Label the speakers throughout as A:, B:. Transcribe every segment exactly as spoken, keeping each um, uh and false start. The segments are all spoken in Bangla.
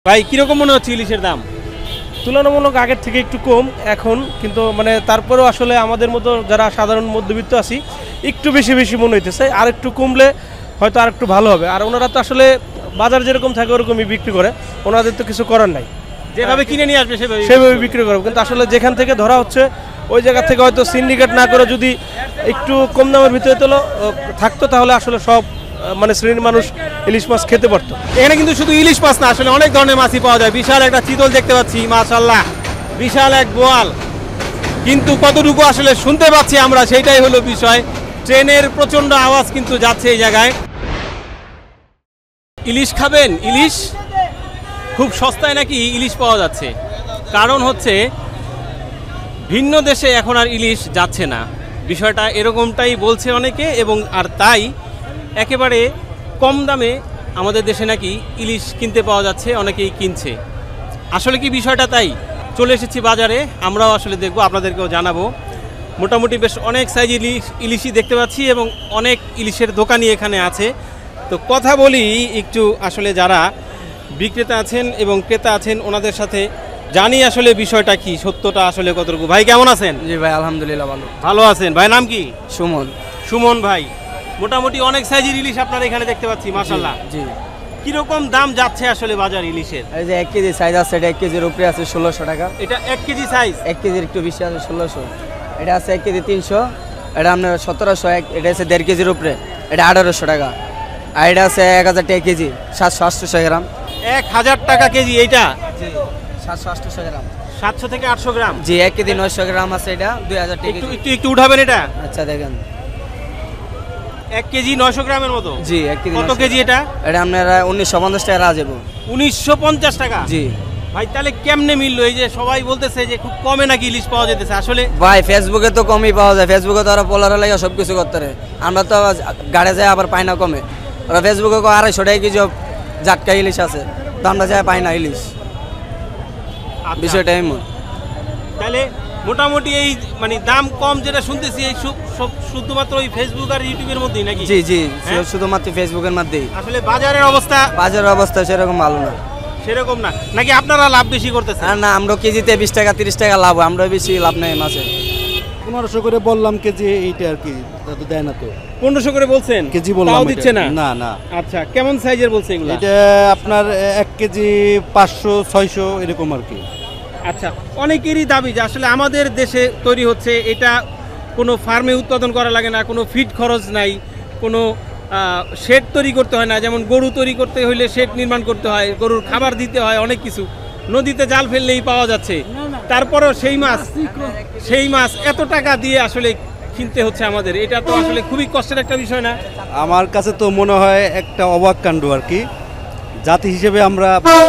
A: ভাই কিরকম মনে হচ্ছে ইলিশের দাম?
B: তুলনামূলক আগের থেকে একটু কম এখন, কিন্তু মানে তারপরেও আসলে আমাদের মতো যারা সাধারণ মধ্যবিত্ত আছি একটু বেশি বেশি মনে হইতেছে। আর একটু কমলে হয়তো আর একটু ভালো হবে। আর ওনারা তো আসলে বাজার যেরকম থাকে ওরকমই বিক্রি করে, ওনাদের তো কিছু করার নাই,
A: যেভাবে কিনে নিয়ে আসবে সেভাবে
B: সেভাবে বিক্রি করবে। কিন্তু আসলে যেখান থেকে ধরা হচ্ছে ওই জায়গা থেকে হয়তো সিন্ডিকেট না করে যদি একটু কম দামের ভিতরে তোলো থাকতো তাহলে আসলে সব মানে শ্রেণীর মানুষ ইলিশ মাছ খেতে পারতো।
A: এখানে কিন্তু শুধু ইলিশ মাছ না, আসলে অনেক ধরনের মাছই পাওয়া যায়। বিশাল একটা চিতল দেখতে পাচ্ছি, মাশাআল্লাহ, বিশাল এক বোয়াল। কিন্তু কতটুকু আসলে শুনতে পাচ্ছি আমরা সেইটাই হলো বিষয়। ট্রেনের প্রচন্ড আওয়াজ কিন্তু যাচ্ছে এই জায়গায়। ইলিশ খাবেন? ইলিশ খুব সস্তায় নাকি ইলিশ পাওয়া যাচ্ছে। কারণ হচ্ছে ভিন্ন দেশে এখন আর ইলিশ যাচ্ছে না, বিষয়টা এরকমটাই বলছে অনেকে। এবং আর তাই একেবারে কম দামে আমাদের দেশে নাকি ইলিশ কিনতে পাওয়া যাচ্ছে, অনেকেই কিনছে। আসলে কি বিষয়টা তাই? চলে এসেছি বাজারে, আমরাও আসলে দেখব, আপনাদেরকেও জানাবো। মোটামুটি বেশ অনেক সাইজ ইলিশ ইলিশই দেখতে পাচ্ছি এবং অনেক ইলিশের দোকানই এখানে আছে। তো কথা বলি একটু আসলে যারা বিক্রেতা আছেন এবং ক্রেতা আছেন ওনাদের সাথে, জানি আসলে বিষয়টা কি, সত্যটা আসলে কতটুকু। ভাই কেমন আছেন?
C: জি ভাই, আলহামদুলিল্লাহ ভালো।
A: ভালো আছেন? ভাই নাম কি?
C: সুমন।
A: সুমন ভাই, মোটামুটি অনেক সাইজের ইলিশ আপনার এখানে দেখতে পাচ্ছি, মাশাআল্লাহ।
C: জি।
A: কিরকম দাম যাচ্ছে আসলে বাজার ইলিশের?
C: এই যে এক কেজি সাইজ আছে, এটা এক কেজির উপরে আছে ষোলোশো টাকা।
A: এটা এক কেজি সাইজ?
C: এক কেজির একটু বেশি আছে ষোলোশো। এটা আছে এক কেজি তিনশো, এটা আপনার সতেরোশো। এক এটা আছে দেড় কেজির উপরে, এটা আঠারোশো টাকা। আর এটা আছে এক হাজার টাকা কেজি, সাতশো আটশোশো গ্রাম।
A: এক হাজার টাকা কেজি এইটা?
C: জি, সাতশো আটশোশো গ্রাম।
A: সাতশো থেকে আটশো গ্রাম?
C: জি, এক কেজি নয়শো গ্রাম আছে, এটা দুই হাজার টাকা কেজি।
A: একটু একটু উঠাবেন এটা।
C: আচ্ছা দেখেন,
A: এক কেজি নয়শো গ্রামের মতো?
C: জি, এক কেজি।
A: কত কেজি এটা?
C: এটা আপনারা উনিশশো পঞ্চাশ টাকা রাজেবো।
A: উনিশশো পঞ্চাশ টাকা?
C: জি
A: ভাই, তাহলে কেমনে মিললো? এই যে সবাই বলতেছে যে খুব কমে নাকি ইলিশ পাওয়া যেতেছে, আসলে
C: ভাই ফেসবুকে তো কমই পাওয়া যায়। ফেসবুকে তো ওরা পোলার লাগে সব কিছু করতে পারে, আমরা তো গাড়ি যায় আবার পাই না কমে। ওরা ফেসবুকে আড়াইশো টাকা কেজি জাটকা ইলিশ আছে, তো আমরা যাই পাই না ইলিশ। বিষয়টা এমন।
A: তাহলে মোটামুটি এই মানে দাম কম যেটা শুনতেছি এই শুধুমাত্র ওই ফেসবুক আর ইউটিউবের মধ্যেই নাকি?
C: জি জি, শুধুমাত্র ফেসবুকের মধ্যেই।
A: আসলে বাজারের অবস্থা?
C: বাজারের অবস্থা সেরকম ভালো না।
A: সেরকম না নাকি? আপনারা লাভ বেশি করতেছেন?
C: না, আমরা কেজিতে বিশ টাকা তিরিশ টাকা লাভ, আমরা বেশি লাভ নেই মাছে।
D: পনেরোশো করে বললাম কেজি, এইটা আর কি দেয় না তো।
A: পনেরোশো করে বলছেন?
D: কেজি বললাম,
A: তাও দিচ্ছে না?
D: না না।
A: আচ্ছা, কেমন সাইজের বলছে এগুলো?
D: এটা আপনার এক কেজি পাঁচশো ছয়শো এরকম আর কি।
A: আচ্ছা, অনেকেরই দাবি যে আসলে আমাদের দেশে তৈরি হচ্ছে, এটা কোনো ফার্মে উৎপাদন করা লাগে না, কোনো ফিড খরচ নাই, কোনো শেড তৈরি করতে হয় না। যেমন গরু তৈরি করতে হইলে শেড নির্মাণ করতে হয়, গরুর খাবার দিতে হয়, অনেক কিছু। নদীতে জাল ফেললেই পাওয়া যাচ্ছে, তারপরেও সেই মাছ সেই মাছ এত টাকা দিয়ে আসলে কিনতে হচ্ছে আমাদের। এটা তো আসলে খুবই কষ্টের একটা বিষয় না?
D: আমার কাছে তো মনে হয় একটা অবাক কাণ্ড আর কি। জাতি হিসেবে আমরা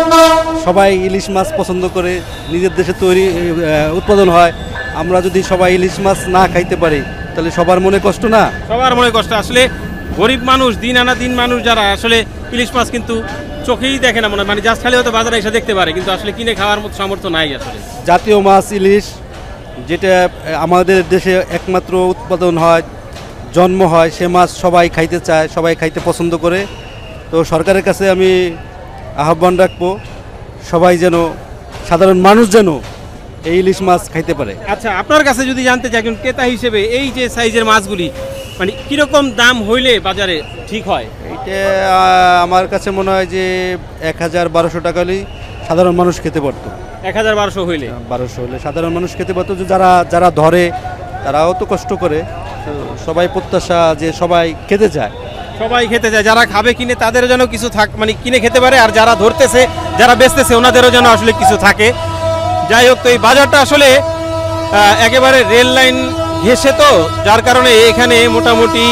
D: সবাই ইলিশ মাছ পছন্দ করে, নিজের দেশে তৈরি উৎপাদন হয়। আমরা যদি সবাই ইলিশ মাছ না খাইতে পারি তাহলে সবার মনে কষ্ট না?
A: সবার মনে কষ্ট। আসলে গরিব মানুষ, দিন আনা দিন মানুষ যারা, আসলে ইলিশ মাছ কিন্তু চোখেই দেখে না, মনে মানে জাস্ট খালি হয়তো বাজারে এসে দেখতে পারে, কিন্তু আসলে কিনে খাওয়ার মতো সামর্থ্য নাই। আসলে
D: জাতীয় মাছ ইলিশ, যেটা আমাদের দেশে একমাত্র উৎপাদন হয়, জন্ম হয়, সে মাছ সবাই খাইতে চায়, সবাই খাইতে পছন্দ করে। তো সরকারের কাছে আমি আহ্বান রাখবো, সবাই যেন, সাধারণ মানুষ যেন এই ইলিশ মাছ খাইতে পারে।
A: আচ্ছা, আপনার কাছে যদি জানতে চাই একজন ক্রেতা হিসেবে, এই যে সাইজের মাছগুলি মানে কিরকম দাম হইলে বাজারে ঠিক হয়?
D: এইটা আমার কাছে মনে হয় যে এক হাজার বারোশো টাকা হলেই সাধারণ মানুষ খেতে পারতো।
A: এক হাজার বারোশো হইলে?
D: বারোশো হলে সাধারণ মানুষ খেতে পারতো। যে যারা যারা ধরে তারাও তো কষ্ট করে, তো সবাই প্রত্যাশা যে সবাই খেতে চায়।
A: সবাই খেতে চায়, যারা খাবে কিনে তাদেরও যেন কিছু থাক, মানে কিনে খেতে পারে, আর যারা ধরতেছে, যারা বেচতেছে ওনাদেরও যেন আসলে কিছু থাকে। যাই হোক, তো এই বাজারটা আসলে একেবারে রেল লাইন ঘেঁষে, তো যার কারণে এখানে মোটামুটি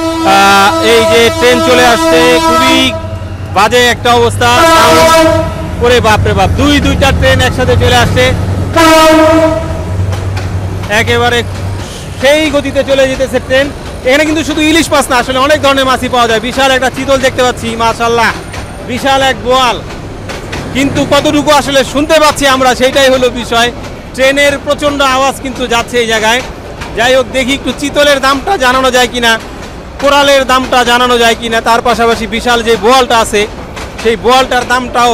A: এই যে ট্রেন চলে আসছে, খুবই বাজে একটা অবস্থা করে। বাপরে বাপ, দুই দুইটা ট্রেন একসাথে চলে আসছে, একেবারে সেই গতিতে চলে যেতেছে ট্রেন। এখানে কিন্তু শুধু ইলিশ মাছ না, আসলে অনেক ধরনের মাছই পাওয়া যায়। বিশাল একটা চিতল দেখতে পাচ্ছি, মাশাআল্লাহ, বিশাল এক বোয়াল। কিন্তু কতটুকু আসলে শুনতে পাচ্ছি আমরা সেইটাই হলো বিষয়। ট্রেনের প্রচন্ড আওয়াজ কিন্তু যাচ্ছে এই জায়গায়। যাই হোক, দেখি একটু চিতলের দামটা জানানো যায় কিনা, কোরালের দামটা জানানো যায় কিনা, তার পাশাপাশি বিশাল যে বোয়ালটা আছে সেই বোয়ালটার দামটাও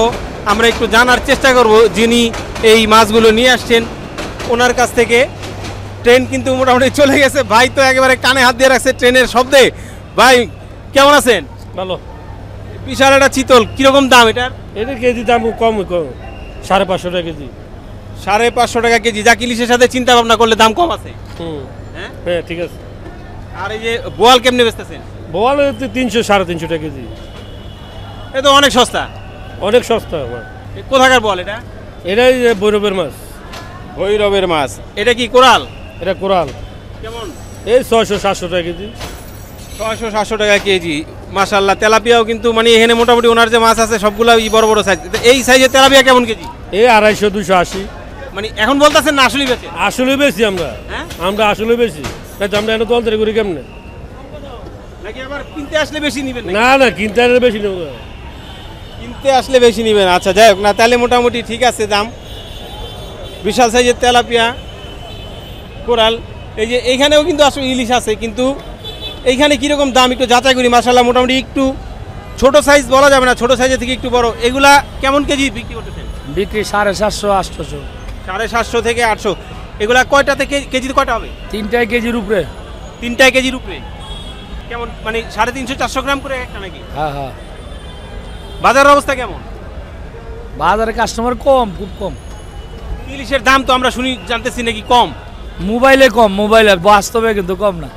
A: আমরা একটু জানার চেষ্টা করব যিনি এই মাছগুলো নিয়ে আসছেন ওনার কাছ থেকে। ট্রেন কিন্তু মোটামুটি চলে গেছে, ভাই তো একেবারে কানে হাত দিয়ে রাখছে ট্রেনের শব্দে। ভাই কেমন আছেন?
B: ভালো।
A: বিশাল একটা চিতল, কিরকম দাম এটার?
B: এটা কেজি দাম কম কম সাড়ে পাঁচশো টাকা কেজি।
A: সাড়ে পাঁচশো টাকা কেজি, যা ইলিশের সাথে চিন্তা ভাবনা করলে দাম কম আছে।
B: হুম
A: হ্যাঁ
B: হ্যাঁ ঠিক আছে।
A: আর এই যে বোয়াল কেমনে বেচতেছেন?
B: বোয়াল তিনশো সাড়ে তিনশো টাকা কেজি।
A: এ তো অনেক সস্তা।
B: অনেক সস্তা।
A: এ কোথাকার বোয়াল এটা?
B: এটাই ভৈরবের মাছ।
A: ভৈরবের মাছ। এটা কি কোরাল?
B: এটা কোরাল।
A: কেমন?
B: এই ছয়শো সাতশো টাকা কেজি।
A: ছয়শো সাতশো টাকা কেজি। মাশাআল্লাহ। তেলাপিয়াও কিন্তু মানে এখানে মোটামুটি ওনার যে মাছ আছে সবগুলো বড় বড় সাইজ। এই সাইজের তেলাপিয়া কেমন কেজি?
B: এই আড়াইশো দুশো আশি।
A: মানে এখন বলতেছেন না আসলেই বেচে?
B: আসলে বেশি আমরা।
A: হ্যাঁ
B: আমরা আসলে বেশি। আমরা এনে তো অন্তরে করি কেমনে?
A: নাকি আবার কিনতে আসলে বেশি নিবেন?
B: না না কিনতে আসলে বেশি নেব।
A: কিনতে আসলে বেশি নিবেন। আচ্ছা যাই হোক না, তাহলে মোটামুটি ঠিক আছে দাম। বিশাল সাইজের তেলাপিয়া, কোরাল। এই যে এইখানেও কিন্তু আসলে ইলিশ আছে, কিন্তু এইখানে কীরকম দাম একটু যাচাই করি। মাশাআল্লাহ মোটামুটি একটু ছোট সাইজ বলা যাবে না, ছোট সাইজের থেকে একটু বড়। এগুলা কেমন কেজি বিক্রি করতেছেন?
E: বিক্রি সাড়ে সাতশো আটশোশো।
A: সাড়ে সাতশো থেকে আটশো। এগুলা কয়টাতে কেজিতে কয়টা হবে?
E: তিনটায় কেজির উপরে।
A: তিনটায় কেজির উপরে। কেমন মানে সাড়ে তিনশো চারশো গ্রাম করে একটা নাকি?
E: হ্যাঁ হ্যাঁ।
A: বাজারের অবস্থা কেমন?
E: বাজারে কাস্টমার কম, খুব কম।
A: ইলিশের দাম তো আমরা শুনি জানতেছি নাকি কম?
E: মোবাইলে কম, মোবাইলে, বাস্তবে কিন্তু কম না।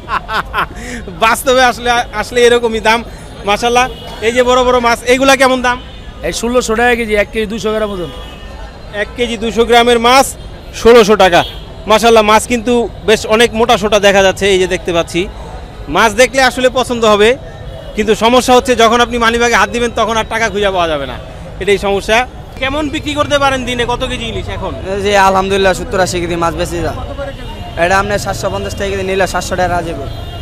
A: বাস্তবে আসলে আসলে এরকমই দাম। মাশাআল্লাহ। এই যে বড় বড় মাছ, এইগুলা কেমন দাম?
E: এই ষোলোশো টাকা কেজি, এক কেজি দুশো গ্রাম ওজন।
A: এক কেজি দুশো গ্রামের মাছ ষোলোশো টাকা। মাশাআল্লাহ। মাছ কিন্তু বেশ অনেক মোটা সোটা দেখা যাচ্ছে, এই যে দেখতে পাচ্ছি। মাছ দেখলে আসলে পছন্দ হবে, কিন্তু সমস্যা হচ্ছে যখন আপনি মানিব্যাগে হাত দিবেন তখন আর টাকা খুঁজে পাওয়া যাবে না, এটাই সমস্যা। কেমন বিক্রি করতে পারেন দিনে, কত কেজি ইলিশ এখন?
C: জি আলহামদুলিল্লাহ সত্তর আশি কেজি মাছ বেশি যা। এটা আপনার সাতশো পঞ্চাশ টাকা কেজি নিলে সাতশো টাকা রাজীব।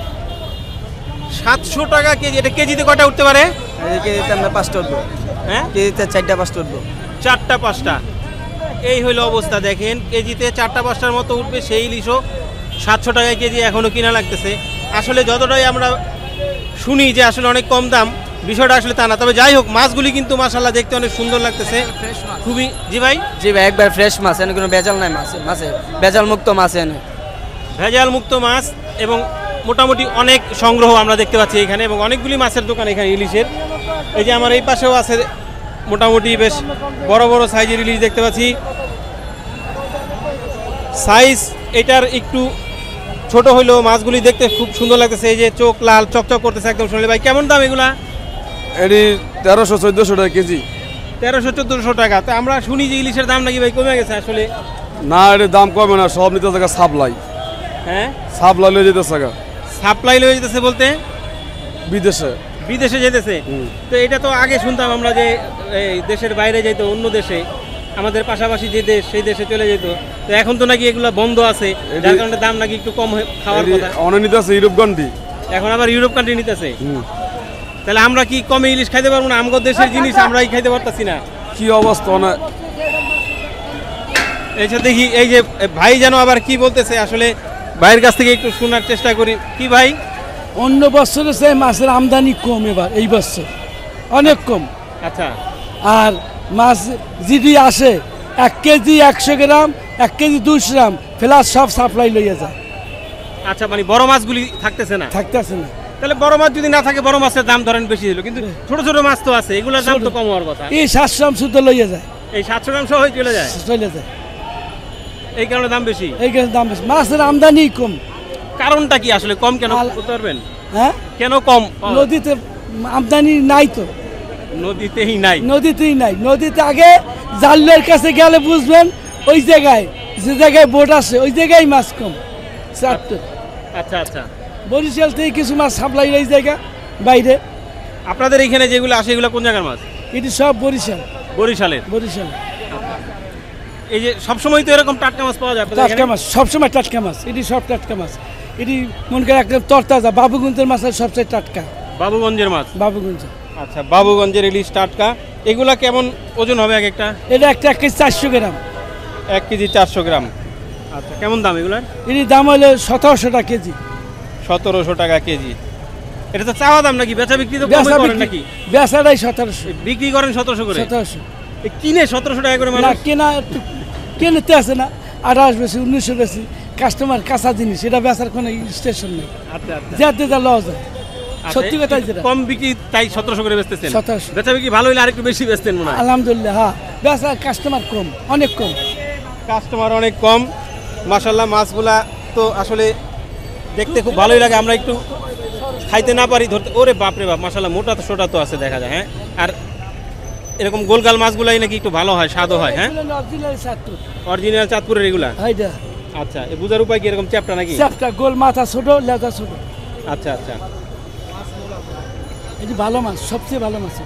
A: সাতশো টাকা কেজি। এটা কেজিতে কয়টা উঠতে পারে?
C: কেজিতে আমরা পাঁচটা উঠবো।
A: হ্যাঁ
C: কেজিতে চারটা পাঁচটা উঠবো।
A: চারটা পাঁচটা। এই হইল অবস্থা। দেখেন কেজিতে চারটা পাঁচটার মতো উঠবে সেই ইলিশও সাতশো টাকায় কেজি এখনও কিনা লাগতেছে। আসলে যতটাই আমরা শুনি যে আসলে অনেক কম দাম, বিষয়টা আসলে তা না। তবে যাই হোক, মাছগুলি কিন্তু মাশাআল্লাহ দেখতে অনেক সুন্দর লাগতেছে, খুবই। জি ভাই?
C: জি ভাই একবার ফ্রেশ মাছ, এনে কোনো ভেজাল নাই মাছ, মাছে ভেজাল মুক্ত মাছ এনে।
A: ভেজাল মুক্ত মাছ এবং মোটামুটি অনেক সংগ্রহ আমরা দেখতে পাচ্ছি এখানে, এবং অনেকগুলি মাছের দোকান এখানে ইলিশের। এই যে আমার এই পাশেও আছে মোটামুটি বেশ বড় বড় সাইজের ইলিশ দেখতে পাচ্ছি। সাইজ এটার একটু ছোট হইলেও মাছগুলি দেখতে খুব সুন্দর লাগতেছে। এই যে চোখ লাল চকচক করতেছে একদম। শুনলে ভাই কেমন দাম এগুলা?
F: এটি তেরোশো চোদ্দোশো টাকা কেজি।
A: তেরোশো চোদ্দোশো টাকা। তো আমরা শুনি যে ইলিশের দাম নাকি ভাই কমে গেছে আসলে?
F: না, এটির দাম কমে না, সব নিতে থাকা সাপ্লাই।
A: হ্যাঁ
F: সাপ্লাই লয়ে যেতে থাকা।
A: সাপ্লাই লয়ে যেতেছে বলতে?
F: বিদেশে।
A: বিদেশে যেতেছে। তো এটা তো আগে শুনতাম আমরা যে এই দেশের বাইরে যাইতো, অন্য দেশে, আমাদের পাশাপাশি যে দেশ সেই দেশে চলে যেত। তো এখন তো নাকি এগুলো বন্ধ আছে, যার কারণে দাম নাকি একটু কম খাওয়ার কথা।
F: অনেক নিতে আছে ইউরোপ কান্ট্রি।
A: এখন আবার ইউরোপ কান্ট্রি নিতেছে। তাহলে আমরা কি কমে ইলিশ খাইতে পারবো না? আমগো দেশের জিনিস আমরাই খাইতে পারতাছি না।
F: কি অবস্থা না।
A: এই যে দেখি এই যে ভাই যেন আবার কি বলতেছে, আসলে ভাইয়ের কাছ থেকে একটু শোনার চেষ্টা করি। কি ভাই?
E: অন্য বছরের চেয়ে মাছের আমদানি কম এবার, এই বছর অনেক কম।
A: আচ্ছা।
E: আর মাছ যদি আসে এক কেজি একশো গ্রাম, এক কেজি দুশো গ্রাম ফ্লাস সব সাপ্লাই লইয়া যায়।
A: আচ্ছা, মানে বড় মাছগুলি থাকতেছে না?
E: থাকতেছে না।
A: তাহলে বড় মাছ যদি না থাকে, বড় মাছের দাম ধরেন বেশি দিল, কিন্তু ছোট ছোট মাছ তো আছে, এগুলোর দাম তো কম হওয়ার কথা।
E: এই সাতশো গ্রাম শুদ্ধ লইয়া যায়।
A: এই সাতশো গ্রাম সহ চলে যায়?
E: চলে যায়।
A: এই কারণে দাম বেশি?
E: এই কারণে দাম বেশি। মাছের আমদানি কম।
A: কারণটা কি আসলে কম কেন বলতে পারবেন?
E: হ্যাঁ,
A: কেন কম?
E: নদীতে আমদানি নাই তো।
A: নদীতেই নাই?
E: নদীতেই নাই। নদীতে আগে জালের কাছে গেলে বুঝবেন, ওই জায়গায় যে জায়গায় বোট আছে ওই জায়গায় মাছ কম।
A: আচ্ছা আচ্ছা।
E: বরিশাল থেকে কিছু মাছ সাপ্লাই এই জায়গা বাইরে।
A: আপনাদের এখানে যেগুলো আসে এগুলো কোন জায়গার মাছ?
E: এটি সব বরিশাল।
A: বরিশালের?
E: বরিশাল।
A: এই যে সবসময় তো এরকম টাটকা মাছ পাওয়া যায়?
E: টাটকা মাছ সবসময় টাটকা মাছ। এটি সব টাটকা মাছ। এটি মনে করে একদম তরতাজা। বাবুগঞ্জের মাছ সবচেয়ে টাটকা।
A: বাবুগঞ্জের মাছ?
E: বাবুগঞ্জ।
A: আচ্ছা, বাবুগঞ্জের ইলিশ টাটকা। এগুলা কেমন ওজন হবে এক একটা?
E: এটা একটা এক কেজি চারশো গ্রাম।
A: এক কেজি চারশো গ্রাম। আচ্ছা, কেমন দাম এগুলার?
E: এটির দাম হলো সতেরোশো টাকা কেজি।
A: সতেরোশো টাকা কেজি। এটা তো চাওয়া দাম নাকি? বেচা বিক্রি তো কমই করেন নাকি?
E: বেচাটাই সতেরোশো।
A: বিক্রি করেন সতেরোশো করে?
E: সতেরোশো।
A: এ কিনে সতেরোশো টাকা করে
E: না
A: মানুষ?
E: কেনা একটু কেনতে আছে না, আঠাশ বেশি উনিশশো বেশি, কাস্টমার কাঁচা জিনিস, এটা বেচার কোনো স্টেশন নেই,
A: আচ্ছা আচ্ছা
E: যাতে যা লস হয়। সত্যি কথাই যেটা
A: কম বিক্রি তাই সতেরোশো করে বেচতেছেন।
E: সতেরোশো।
A: বেচা বিক্রি ভালো হলে আরেকটু বেশি বেচতেন মনে হয়।
E: আলহামদুলিল্লাহ, হ্যাঁ বেচা কাস্টমার কম, অনেক কম।
A: কাস্টমার অনেক কম। মাশাআল্লাহ, মাছগুলা তো আসলে দেখতে খুব ভালোই লাগে। আমরা একটু খাইতে না পারি ধরতে, ওরে বাপরে বাপ, মাশাআল্লাহ মোটা তো সোটা তো আছে দেখা যায়। হ্যাঁ, আর এরকম গোলগাল মাছগুলাই নাকি একটু ভালো হয়, স্বাদও হয়। হ্যাঁ, অরিজিনাল চাঁদপুরের এগুলা। আচ্ছা, এই বুঝার উপায় কি এরকম চ্যাপটা নাকি?
E: চ্যাপটা, গোল, মাথা ছোট, লেজা ছোট।
A: আচ্ছা আচ্ছা,
E: এটি ভালো মাছ, সবচেয়ে ভালো মাছ,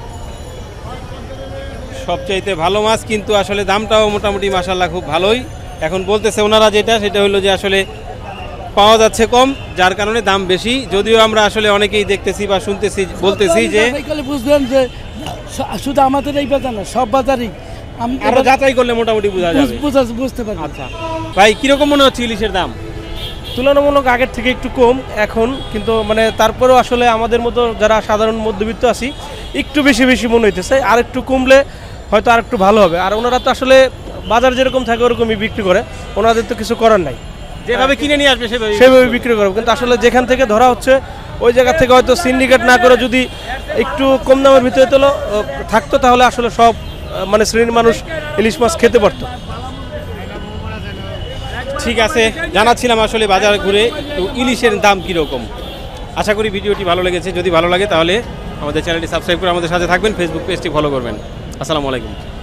A: সবচাইতে ভালো মাছ। কিন্তু আসলে দামটাও মোটামুটি মাশাআল্লাহ খুব ভালোই। এখন বলতেছে ওনারা যেটা, সেটা হলো যে আসলে পাওয়া যাচ্ছে কম, যার কারণে দাম বেশি। যদিও আমরা আসলে অনেকেই দেখতেছি বা শুনতেছি, বলতেছি যে
E: বুঝলেন যে শুধু আমাদের এই বাজার না, সব বাজারই
A: আরো যাচাই করলে মোটামুটি বোঝা যাবে,
E: বুঝতে পারবেন।
A: আচ্ছা ভাই, কিরকম মনে হচ্ছে ইলিশের দাম?
B: তুলনামূলক আগের থেকে একটু কম এখন, কিন্তু মানে তারপরেও আসলে আমাদের মতো যারা সাধারণ মধ্যবিত্ত আছি একটু বেশি বেশি মনে হইতেছে। আর একটু কমলে হয়তো আর একটু ভালো হবে। আর ওনারা তো আসলে বাজার যেরকম থাকে ওরকমই বিক্রি করে, ওনাদের তো কিছু করার নাই,
A: যেভাবে কিনে নিয়ে আসবে সেভাবে
B: সেভাবে বিক্রি করবে। কিন্তু আসলে যেখান থেকে ধরা হচ্ছে ওই জায়গা থেকে হয়তো সিন্ডিকেট না করে যদি একটু কম দামের ভিতরে তোলো থাকতো, তাহলে আসলে সব মানে শ্রেণীর মানুষ ইলিশ মাছ খেতে পারতো।
A: ঠিক আছে, জানাচ্ছিলাম আসলে বাজার ঘুরে তো ইলিশের দাম কীরকম। আশা করি ভিডিওটি ভালো লেগেছে। যদি ভালো লাগে তাহলে আমাদের চ্যানেলটি সাবস্ক্রাইব করে আমাদের সাথে থাকবেন, ফেসবুক পেজটি ফলো করবেন। আসসালামু আলাইকুম।